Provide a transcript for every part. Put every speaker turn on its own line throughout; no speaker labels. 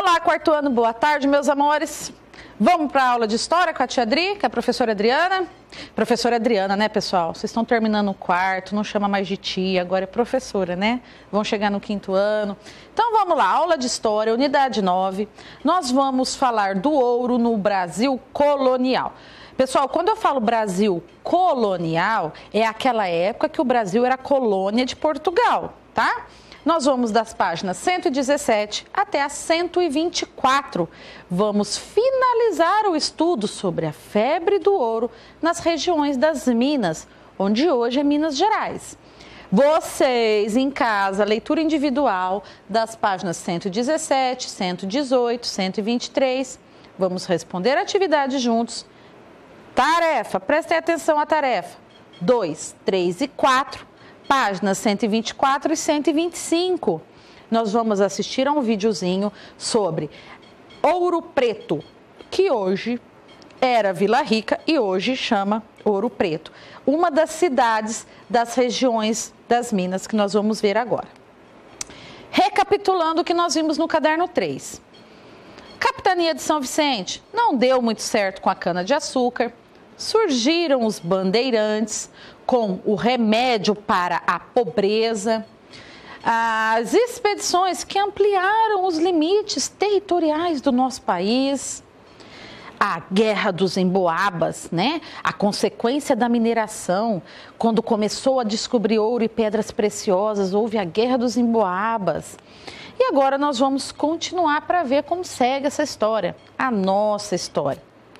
Olá, quarto ano, boa tarde, meus amores. Vamos para a aula de História com a tia Adri, com a professora Adriana. Professora Adriana, né, pessoal? Vocês estão terminando o quarto, não chama mais de tia, agora é professora, né? Vão chegar no quinto ano. Então, vamos lá, aula de História, unidade 9. Nós vamos falar do ouro no Brasil colonial. Pessoal, quando eu falo Brasil colonial, é aquela época que o Brasil era colônia de Portugal, tá? Nós vamos das páginas 117 até a 124. Vamos finalizar o estudo sobre a febre do ouro nas regiões das Minas, onde hoje é Minas Gerais. Vocês em casa, leitura individual das páginas 117, 118, 123. Vamos responder a atividade juntos. Tarefa, prestem atenção à tarefa. 2, 3 e 4. Páginas 124 e 125. Nós vamos assistir a um videozinho sobre Ouro Preto, que hoje era Vila Rica e hoje chama Ouro Preto. Uma das cidades das regiões das Minas que nós vamos ver agora. Recapitulando o que nós vimos no caderno 3. Capitania de São Vicente não deu muito certo com a cana-de-açúcar. Surgiram os bandeirantes com o remédio para a pobreza, as expedições que ampliaram os limites territoriais do nosso país, a Guerra dos Emboabas, né? A consequência da mineração, quando começou a descobrir ouro e pedras preciosas, houve a Guerra dos Emboabas. E agora nós vamos continuar para ver como segue essa história, a nossa história.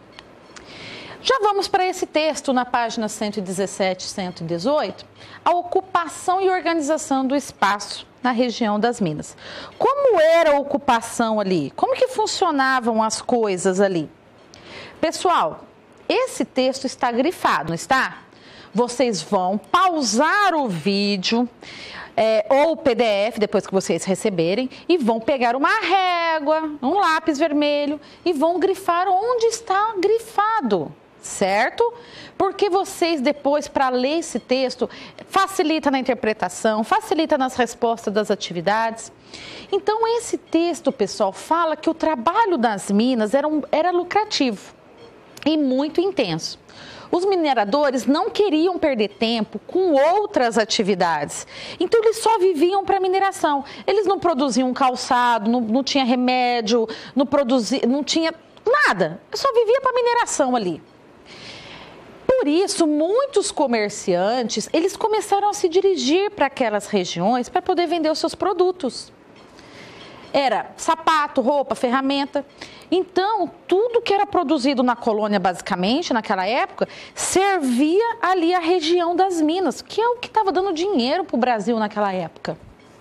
Já vamos para esse texto na página 117 e 118, a ocupação e organização do espaço na região das Minas. Como era a ocupação ali? Como que funcionavam as coisas ali? Pessoal, esse texto está grifado, não está? Vocês vão pausar o vídeo ou o PDF, depois que vocês receberem, e vão pegar uma régua, um lápis vermelho e vão grifar onde está grifado. Certo? Porque vocês depois, para ler esse texto, facilita na interpretação, facilita nas respostas das atividades. Então, esse texto, pessoal, fala que o trabalho das minas era lucrativo e muito intenso. Os mineradores não queriam perder tempo com outras atividades, então eles só viviam para mineração. Eles não produziam calçado, não tinha remédio, não tinha nada, só vivia para mineração ali. Por isso, muitos comerciantes, eles começaram a se dirigir para aquelas regiões para poder vender os seus produtos. Era sapato, roupa, ferramenta. Então, tudo que era produzido na colônia, basicamente, naquela época, servia ali a região das Minas, que é o que estava dando dinheiro para o Brasil naquela época.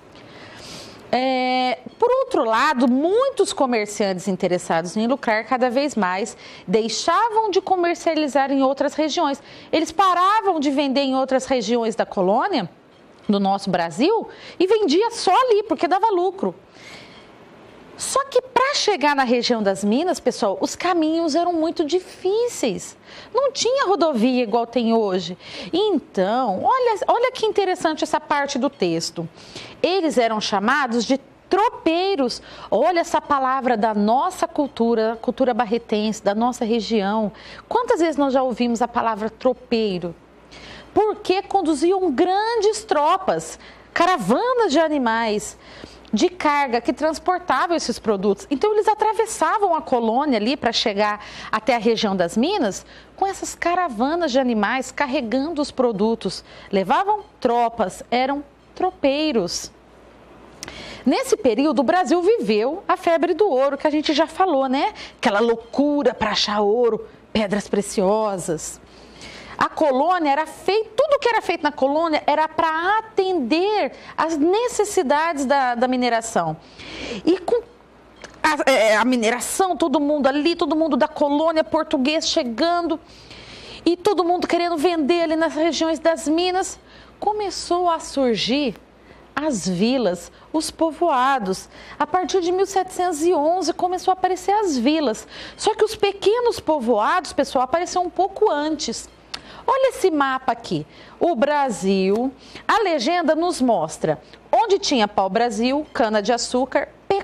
Por outro lado, muitos comerciantes interessados em lucrar cada vez mais deixavam de comercializar em outras regiões. Eles paravam de vender em outras regiões da colônia, do nosso Brasil, e vendia só ali, porque dava lucro. Só que para chegar na região das Minas, pessoal, os caminhos eram muito difíceis. Não tinha rodovia igual tem hoje. Então, olha que interessante essa parte do texto. Eles eram chamados de tropeiros. Olha essa palavra da nossa cultura, cultura barretense, da nossa região. Quantas vezes nós já ouvimos a palavra tropeiro? Porque conduziam grandes tropas, caravanas de animais de carga que transportavam esses produtos. Então, eles atravessavam a colônia ali para chegar até a região das Minas com essas caravanas de animais carregando os produtos. Levavam tropas, eram tropeiros. Nesse período, o Brasil viveu a febre do ouro, que a gente já falou, né? Aquela loucura para achar ouro, pedras preciosas. A colônia era feita, tudo que era feito na colônia era para atender às necessidades da mineração. E com a mineração, todo mundo ali, todo mundo da colônia portuguesa chegando e todo mundo querendo vender ali nas regiões das Minas, começou a surgir as vilas, os povoados. A partir de 1711 começou a aparecer as vilas. Só que os pequenos povoados, pessoal, apareceram um pouco antes. Olha esse mapa aqui, o Brasil, a legenda nos mostra onde tinha pau-brasil, cana-de-açúcar, pecuária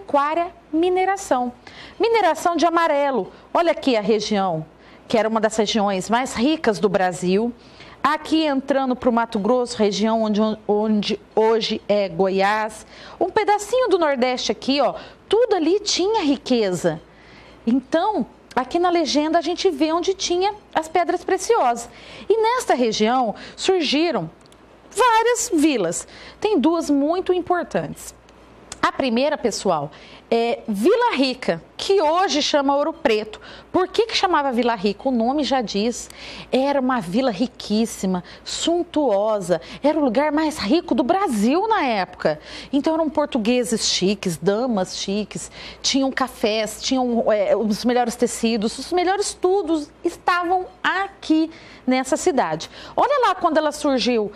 pecuária, mineração. Mineração de amarelo. Olha aqui a região, que era uma das regiões mais ricas do Brasil. Aqui entrando para o Mato Grosso, região onde hoje é Goiás. Um pedacinho do Nordeste aqui, ó, tudo ali tinha riqueza. Então, aqui na legenda a gente vê onde tinha as pedras preciosas. E nesta região surgiram várias vilas. Tem duas muito importantes. A primeira, pessoal, é Vila Rica, que hoje chama Ouro Preto. Por que chamava Vila Rica? O nome já diz. Era uma vila riquíssima, suntuosa. Era o lugar mais rico do Brasil na época. Então eram portugueses chiques, damas chiques, tinham cafés, tinham os melhores tecidos, os melhores tudo estavam aqui nessa cidade. Olha lá quando ela surgiu,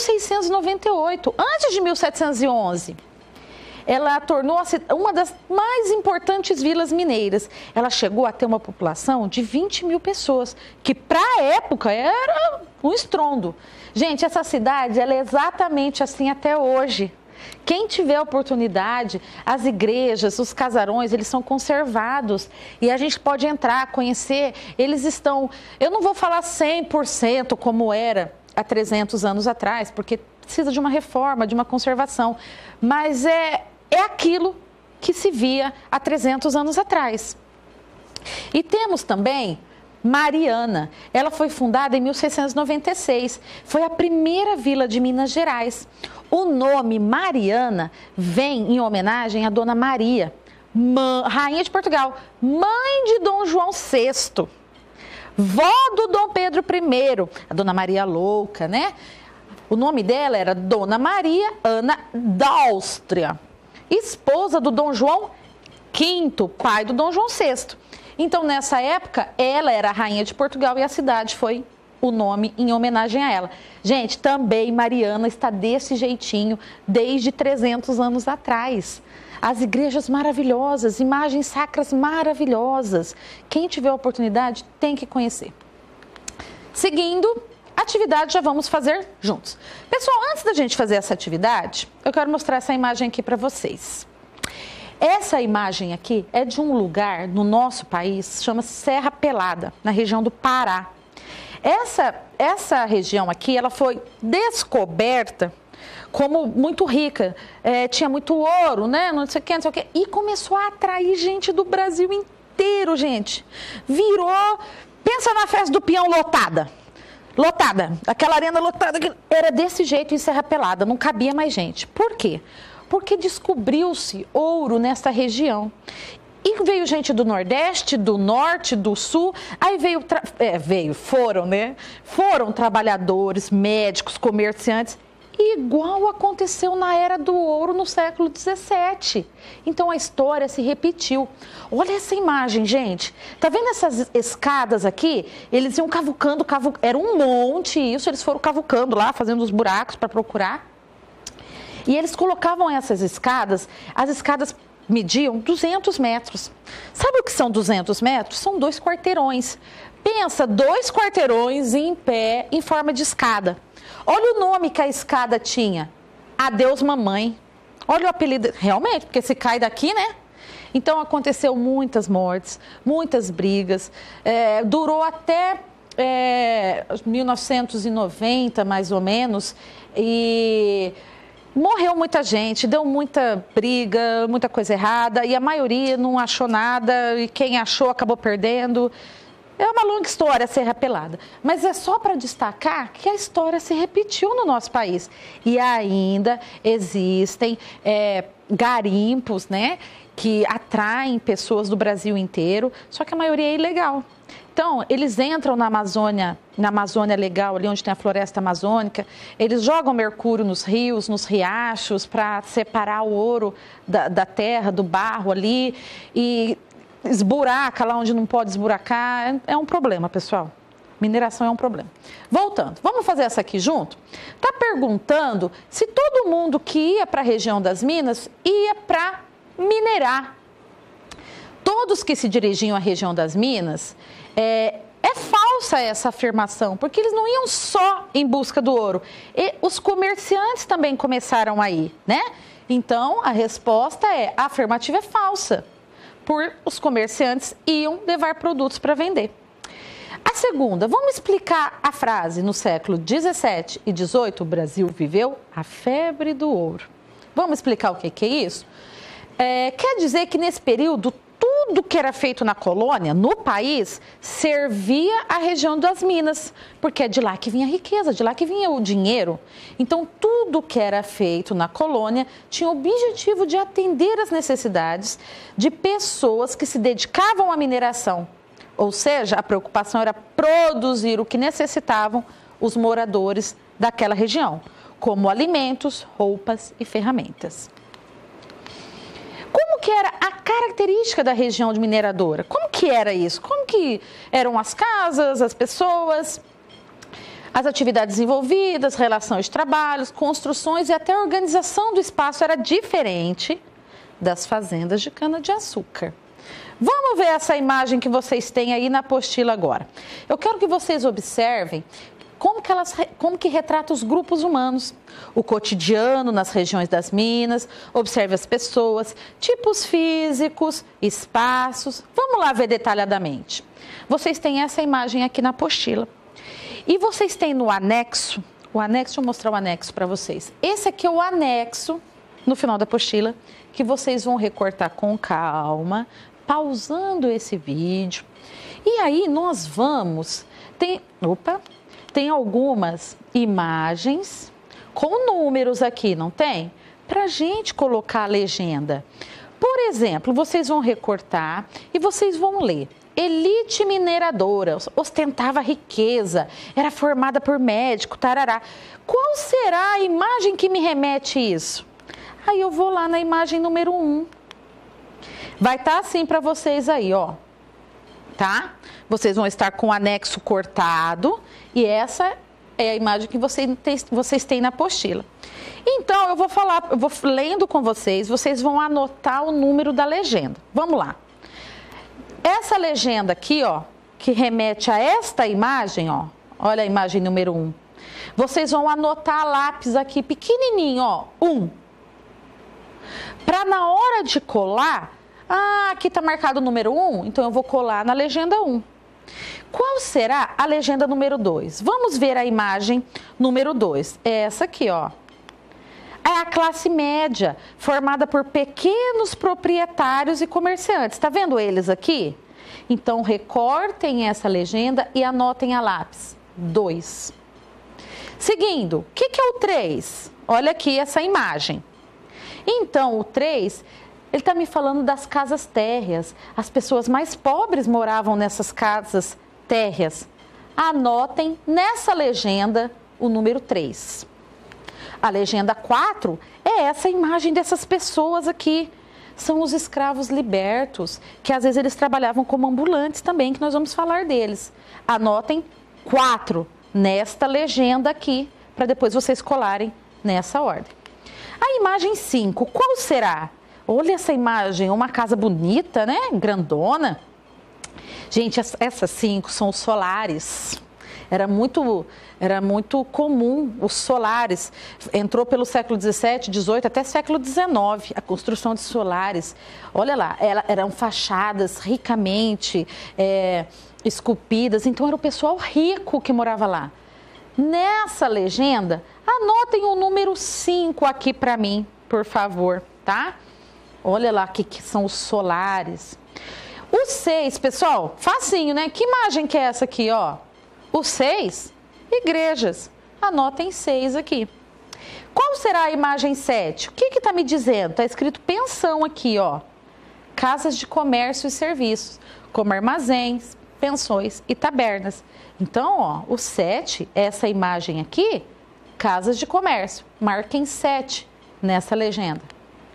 1698, antes de 1711. Ela tornou-se uma das mais importantes vilas mineiras. Ela chegou a ter uma população de 20 mil pessoas, que para a época era um estrondo. Gente, essa cidade ela é exatamente assim até hoje. Quem tiver a oportunidade, as igrejas, os casarões, eles são conservados e a gente pode entrar, conhecer. Eles estão, eu não vou falar 100% como era há 300 anos atrás, porque precisa de uma reforma, de uma conservação, mas é aquilo que se via há 300 anos atrás. E temos também Mariana. Ela foi fundada em 1696. Foi a primeira vila de Minas Gerais. O nome Mariana vem em homenagem à Dona Maria, rainha de Portugal, mãe de Dom João VI, vó do Dom Pedro I, a Dona Maria Louca, né? O nome dela era Dona Maria Ana d'Áustria, esposa do Dom João V, pai do Dom João VI. Então, nessa época, ela era a rainha de Portugal e a cidade foi o nome em homenagem a ela. Gente, também Mariana está desse jeitinho desde 300 anos atrás. As igrejas maravilhosas, imagens sacras maravilhosas. Quem tiver a oportunidade tem que conhecer. Seguindo, atividade já vamos fazer juntos. Pessoal, antes da gente fazer essa atividade, eu quero mostrar essa imagem aqui para vocês. Essa imagem aqui é de um lugar no nosso país, chama-se Serra Pelada, na região do Pará. Essa região aqui, ela foi descoberta como muito rica, tinha muito ouro, né, não sei o que, e começou a atrair gente do Brasil inteiro, gente. Virou, pensa na festa do peão lotada, aquela arena lotada, era desse jeito em Serra Pelada, não cabia mais gente. Por quê? Porque descobriu-se ouro nesta região. E veio gente do Nordeste, do Norte, do Sul, aí foram trabalhadores, médicos, comerciantes, igual aconteceu na Era do Ouro no século XVII. Então a história se repetiu. Olha essa imagem, gente. Tá vendo essas escadas aqui? Eles iam cavucando, era um monte isso, eles foram cavucando lá, fazendo os buracos para procurar. E eles colocavam essas escadas, as escadas mediam 200 metros. Sabe o que são 200 metros? São 2 quarteirões. Pensa, 2 quarteirões em pé, em forma de escada. Olha o nome que a escada tinha. Adeus Mamãe. Olha o apelido, realmente, porque se cai daqui, né? Então aconteceu muitas mortes, muitas brigas. Durou até 1990, mais ou menos, e morreu muita gente, deu muita briga, muita coisa errada, e a maioria não achou nada, e quem achou acabou perdendo. É uma longa história, Serra Pelada, mas é só para destacar que a história se repetiu no nosso país. E ainda existem garimpos, né, que atraem pessoas do Brasil inteiro, só que a maioria é ilegal. Então, eles entram na Amazônia legal, ali onde tem a floresta amazônica, eles jogam mercúrio nos rios, nos riachos, para separar o ouro da terra, do barro ali, e esburaca lá onde não pode esburacar. É um problema, pessoal. Mineração é um problema. Voltando, vamos fazer essa aqui junto? Está perguntando se todo mundo que ia para a região das Minas ia para minerar. Todos que se dirigiam à região das Minas, é falsa essa afirmação, porque eles não iam só em busca do ouro. E os comerciantes também começaram a ir, né? Então, a resposta é: a afirmativa é falsa, por os comerciantes iam levar produtos para vender. A segunda, vamos explicar a frase: no século 17 e 18, o Brasil viveu a febre do ouro. Vamos explicar o que é isso? Quer dizer que nesse período, tudo que era feito na colônia, no país, servia à região das Minas, porque é de lá que vinha a riqueza, de lá que vinha o dinheiro. Então, tudo que era feito na colônia tinha o objetivo de atender às necessidades de pessoas que se dedicavam à mineração. Ou seja, a preocupação era produzir o que necessitavam os moradores daquela região, como alimentos, roupas e ferramentas. Como que era a característica da região de mineradora? Como que era isso? Como que eram as casas, as pessoas, as atividades envolvidas, relação de trabalhos, construções e até a organização do espaço era diferente das fazendas de cana-de-açúcar. Vamos ver essa imagem que vocês têm aí na apostila agora. Eu quero que vocês observem como que retrata os grupos humanos, o cotidiano nas regiões das minas, observe as pessoas, tipos físicos, espaços. Vamos lá ver detalhadamente. Vocês têm essa imagem aqui na apostila. E vocês têm no anexo, deixa eu mostrar o anexo para vocês. Esse aqui é o anexo, no final da apostila, que vocês vão recortar com calma, pausando esse vídeo. E aí nós vamos... Tem algumas imagens com números aqui, não tem? Para a gente colocar a legenda. Por exemplo, vocês vão recortar e vocês vão ler. Elite mineradora, ostentava riqueza, era formada por médico, tarará. Qual será a imagem que me remete isso? Aí eu vou lá na imagem número 1. Vai estar assim para vocês aí, ó. Tá? Vocês vão estar com o anexo cortado e essa é a imagem que vocês têm na apostila. Então, eu vou lendo com vocês, vocês vão anotar o número da legenda. Vamos lá. Essa legenda aqui, ó, que remete a esta imagem, ó, olha a imagem número 1. Vocês vão anotar a lápis aqui pequenininho, ó, 1. Para na hora de colar, aqui está marcado o número 1, então eu vou colar na legenda 1. Qual será a legenda número 2? Vamos ver a imagem número 2. É essa aqui, ó. É a classe média, formada por pequenos proprietários e comerciantes. Está vendo eles aqui? Então, recortem essa legenda e anotem a lápis. 2. Seguindo, o que é o 3? Olha aqui essa imagem. Então, o 3... ele está me falando das casas térreas. As pessoas mais pobres moravam nessas casas térreas. Anotem nessa legenda o número 3. A legenda 4 é essa imagem dessas pessoas aqui. São os escravos libertos, que às vezes eles trabalhavam como ambulantes também, que nós vamos falar deles. Anotem 4 nesta legenda aqui, para depois vocês colarem nessa ordem. A imagem 5, qual será? Olha essa imagem, uma casa bonita, né? Grandona. Gente, essas 5 são os solares. Era muito comum os solares. Entrou pelo século 17, 18 até século 19, a construção de solares. Olha lá, eram fachadas ricamente esculpidas. Então era o pessoal rico que morava lá. Nessa legenda, anotem o número 5 aqui para mim, por favor, tá? Olha lá o que são os solares. O 6, pessoal, facinho, né? Que imagem que é essa aqui, ó? O 6, igrejas. Anotem 6 aqui. Qual será a imagem 7? O que está me dizendo? Está escrito pensão aqui, ó. Casas de comércio e serviços, como armazéns, pensões e tabernas. Então, ó, o 7, essa imagem aqui, casas de comércio. Marquem 7 nessa legenda.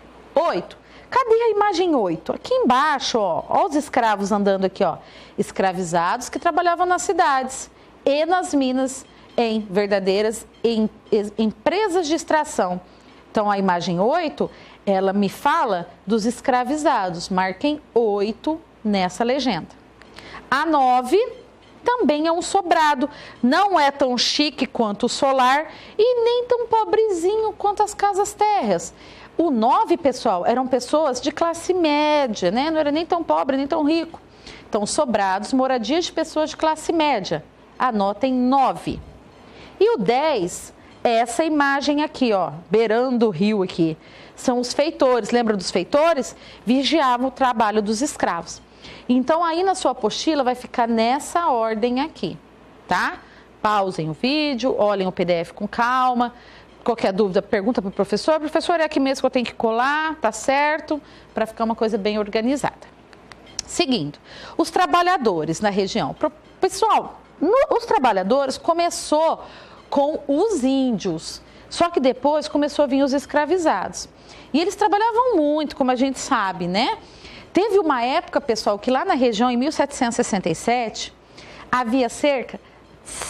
8. Cadê a imagem 8? Aqui embaixo, ó os escravos andando aqui, ó. Escravizados que trabalhavam nas cidades e nas minas em verdadeiras empresas de extração. Então, a imagem 8, ela me fala dos escravizados. Marquem 8 nessa legenda. A 9 também é um sobrado. Não é tão chique quanto o solar e nem tão pobrezinho quanto as casas térreas. O 9, pessoal, eram pessoas de classe média, né? Não era nem tão pobre, nem tão rico. Então, sobrados, moradias de pessoas de classe média. Anotem 9. E o 10 é essa imagem aqui, ó, beirando o rio aqui. São os feitores. Lembra dos feitores? Vigiavam o trabalho dos escravos. Então, aí na sua apostila vai ficar nessa ordem aqui, tá? Pausem o vídeo, olhem o PDF com calma. Qualquer dúvida, pergunta para o professor. Professor, é aqui mesmo que eu tenho que colar, tá certo? Para ficar uma coisa bem organizada. Seguindo, os trabalhadores na região. Pessoal, os trabalhadores começou com os índios, só que depois começou a vir os escravizados. E eles trabalhavam muito, como a gente sabe, né? Teve uma época, pessoal, que lá na região, em 1767, havia cerca de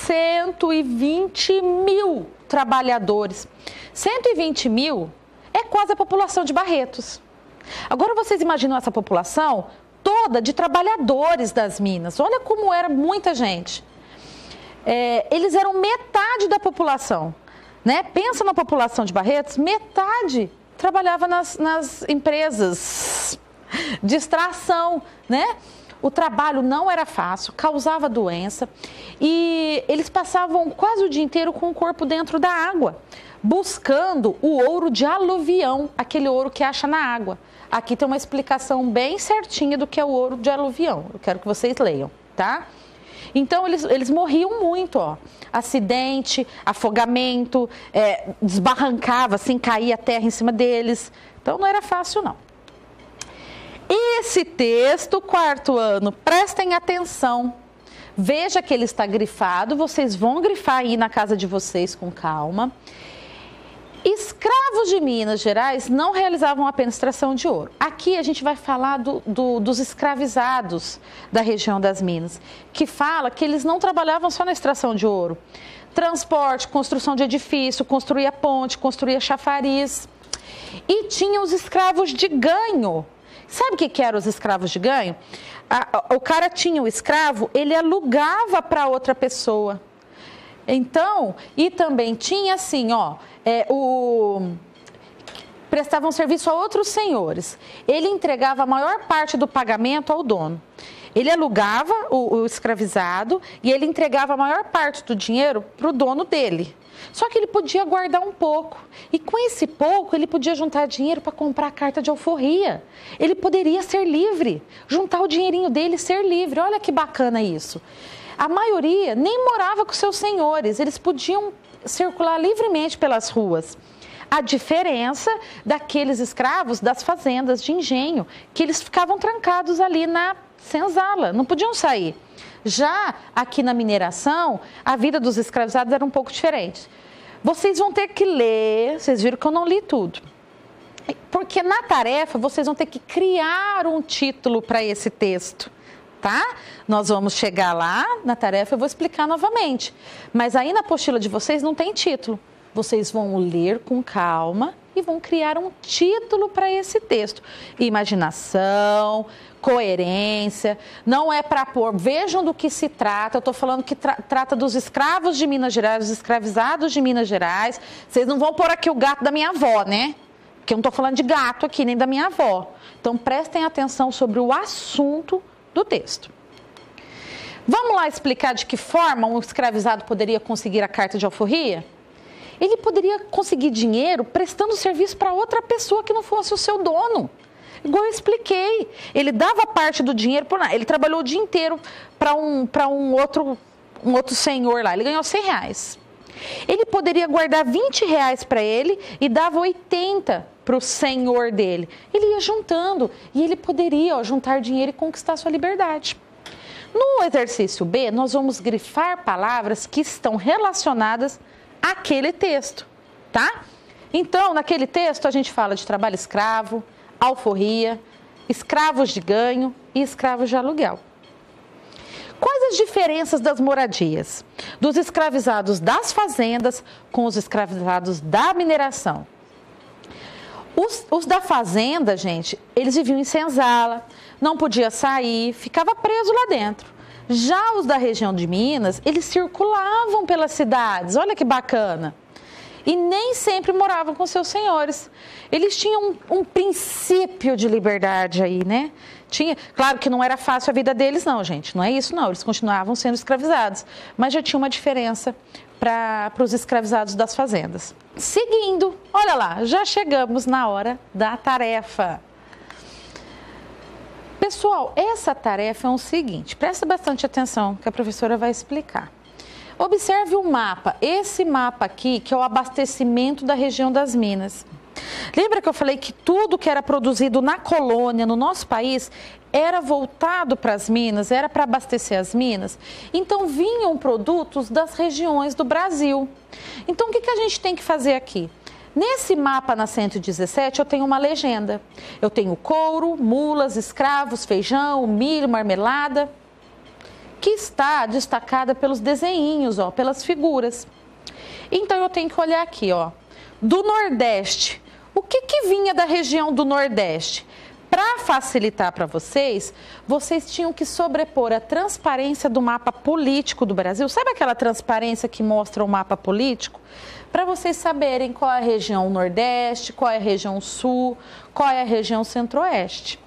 120 mil trabalhadores. 120 mil é quase a população de Barretos. Agora vocês imaginam essa população toda de trabalhadores das minas. Olha como era muita gente. Eles eram metade da população, né? Pensa na população de Barretos, metade trabalhava nas empresas de extração, né? O trabalho não era fácil, causava doença e eles passavam quase o dia inteiro com o corpo dentro da água, buscando o ouro de aluvião, aquele ouro que acha na água. Aqui tem uma explicação bem certinha do que é o ouro de aluvião. Eu quero que vocês leiam, tá? Então, eles morriam muito, ó. Acidente, afogamento, desbarrancava, assim, caía a terra em cima deles. Então, não era fácil, não. Esse texto, 4º ano, prestem atenção. Veja que ele está grifado, vocês vão grifar aí na casa de vocês com calma. Escravos de Minas Gerais não realizavam apenas extração de ouro. Aqui a gente vai falar dos escravizados da região das Minas, que fala que eles não trabalhavam só na extração de ouro. Transporte, construção de edifício, construía ponte, construía chafariz. E tinha os escravos de ganho. Sabe o que eram os escravos de ganho? O cara tinha o escravo, ele alugava para outra pessoa. Então, e também tinha assim, ó, prestavam serviço a outros senhores. Ele entregava a maior parte do pagamento ao dono. Ele alugava o escravizado e ele entregava a maior parte do dinheiro para o dono dele. Só que ele podia guardar um pouco. E com esse pouco, ele podia juntar dinheiro para comprar a carta de alforria. Ele poderia ser livre, juntar o dinheirinho dele e ser livre. Olha que bacana isso. A maioria nem morava com seus senhores, eles podiam circular livremente pelas ruas. A diferença daqueles escravos das fazendas de engenho, que eles ficavam trancados ali na senzala, não podiam sair. Já aqui na mineração, a vida dos escravizados era um pouco diferente. Vocês vão ter que ler, vocês viram que eu não li tudo. Porque na tarefa, vocês vão ter que criar um título para esse texto. Tá? Nós vamos chegar lá na tarefa, eu vou explicar novamente. Mas aí na apostila de vocês não tem título. Vocês vão ler com calma e vão criar um título para esse texto. Imaginação, coerência, não é para pôr, vejam do que se trata, eu estou falando que trata dos escravos de Minas Gerais, dos escravizados de Minas Gerais. Vocês não vão pôr aqui o gato da minha avó, né? Porque eu não estou falando de gato aqui, nem da minha avó. Então prestem atenção sobre o assunto do texto. Vamos lá explicar de que forma um escravizado poderia conseguir a carta de alforria? Ele poderia conseguir dinheiro prestando serviço para outra pessoa que não fosse o seu dono. Igual eu expliquei, ele dava parte do dinheiro, ele trabalhou o dia inteiro para um outro senhor lá, ele ganhou R$100. Ele poderia guardar R$20 para ele e dava 80 para o senhor dele. Ele ia juntando e ele poderia juntar dinheiro e conquistar sua liberdade. No exercício B, nós vamos grifar palavras que estão relacionadas àquele texto, tá? Então, naquele texto a gente fala de trabalho escravo, alforria, escravos de ganho e escravos de aluguel. Quais as diferenças das moradias? Dos escravizados das fazendas com os escravizados da mineração. Os da fazenda, gente, eles viviam em senzala, não podia sair, ficava preso lá dentro. Já os da região de Minas, eles circulavam pelas cidades, olha que bacana. e nem sempre moravam com seus senhores. Eles tinham um princípio de liberdade aí, né? Claro que não era fácil a vida deles não, gente, não é isso não, eles continuavam sendo escravizados, mas já tinha uma diferença para os escravizados das fazendas. Seguindo, olha lá, já chegamos na hora da tarefa. Pessoal, essa tarefa é o seguinte, presta bastante atenção que a professora vai explicar. Observe o mapa, esse mapa aqui que é o abastecimento da região das Minas. Lembra que eu falei que tudo que era produzido na colônia, no nosso país, era voltado para as minas, era para abastecer as minas? Então vinham produtos das regiões do Brasil. Então o que a gente tem que fazer aqui? Nesse mapa na 117 eu tenho uma legenda. Eu tenho couro, mulas, escravos, feijão, milho, marmelada, que está destacada pelos desenhinhos, ó, pelas figuras. Então eu tenho que olhar aqui, ó, do Nordeste. O que vinha da região do Nordeste? Para facilitar para vocês, vocês tinham que sobrepor a transparência do mapa político do Brasil. Sabe aquela transparência que mostra o mapa político? Para vocês saberem qual é a região Nordeste, qual é a região Sul, qual é a região Centro-Oeste.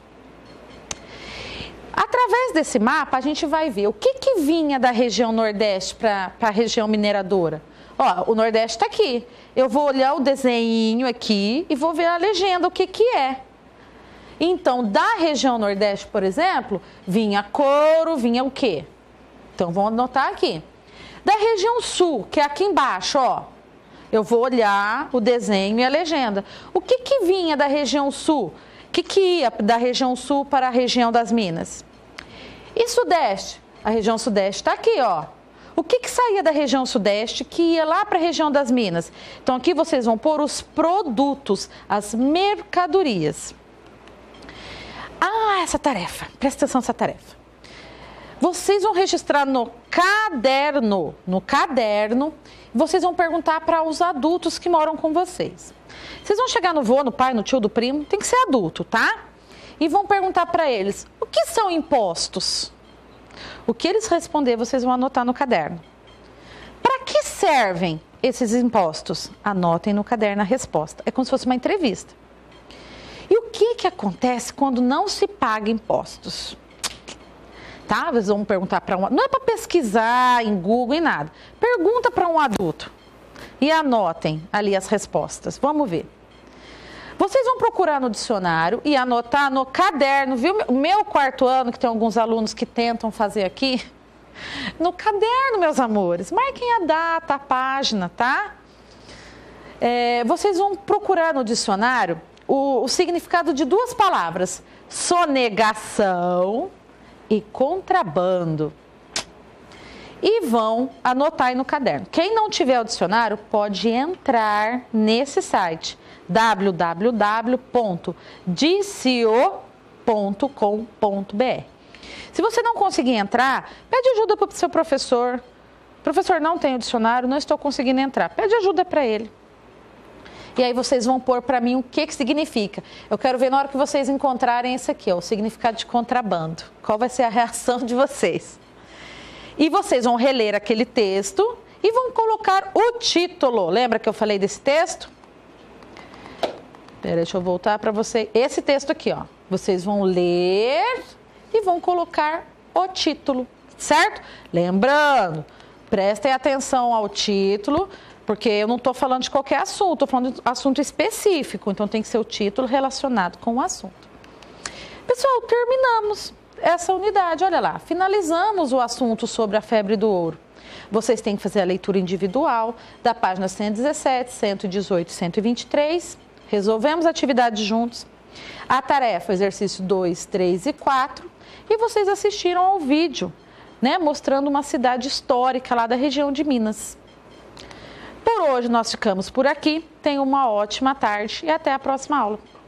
Através desse mapa, a gente vai ver o que vinha da região Nordeste para a região mineradora. Ó, o Nordeste está aqui. Eu vou olhar o desenho aqui e vou ver a legenda, o que é. Então, da região Nordeste, por exemplo, vinha couro, vinha o quê? Então, vamos anotar aqui. Da região Sul, que é aqui embaixo, ó, eu vou olhar o desenho e a legenda. O que vinha da região Sul? O que ia da região Sul para a região das Minas? E Sudeste? A região Sudeste está aqui, ó. O que saía da região Sudeste que ia lá para a região das Minas? Então, aqui vocês vão pôr os produtos, as mercadorias. Ah, essa tarefa. Presta atenção nessa tarefa. Vocês vão registrar no caderno, vocês vão perguntar para os adultos que moram com vocês. Vocês vão chegar no vô, no pai, no tio, do primo, tem que ser adulto, tá? E vão perguntar para eles, o que são impostos? O que eles responder, vocês vão anotar no caderno. Para que servem esses impostos? Anotem no caderno a resposta. É como se fosse uma entrevista. E o que acontece quando não se paga impostos? Tá? Eles vão perguntar para não é para pesquisar em Google e nada. Pergunta para um adulto e anotem ali as respostas. Vamos ver. Vocês vão procurar no dicionário e anotar no caderno, viu? O meu quarto ano, que tem alguns alunos que tentam fazer aqui, no caderno, meus amores. Marquem a data, a página, tá? Vocês vão procurar no dicionário o significado de duas palavras, sonegação e contrabando. E vão anotar aí no caderno. Quem não tiver o dicionário pode entrar nesse site www.dicio.com.br. Se você não conseguir entrar, pede ajuda para o seu professor. Professor, não tem o dicionário, não estou conseguindo entrar. Pede ajuda para ele. E aí vocês vão pôr para mim o que significa. Eu quero ver na hora que vocês encontrarem esse aqui, ó, o significado de contrabando. Qual vai ser a reação de vocês? E vocês vão reler aquele texto e vão colocar o título. Lembra que eu falei desse texto? Deixa eu voltar para você. Esse texto aqui, ó. Vocês vão ler e vão colocar o título, certo? Lembrando, prestem atenção ao título, porque eu não estou falando de qualquer assunto, estou falando de assunto específico, então tem que ser o título relacionado com o assunto. Pessoal, terminamos essa unidade, olha lá, finalizamos o assunto sobre a febre do ouro. Vocês têm que fazer a leitura individual da página 117, 118 e 123. Resolvemos a atividade juntos. A tarefa, exercício 2, 3 e 4. E vocês assistiram ao vídeo, né, mostrando uma cidade histórica lá da região de Minas. Por hoje nós ficamos por aqui. Tenham uma ótima tarde e até a próxima aula.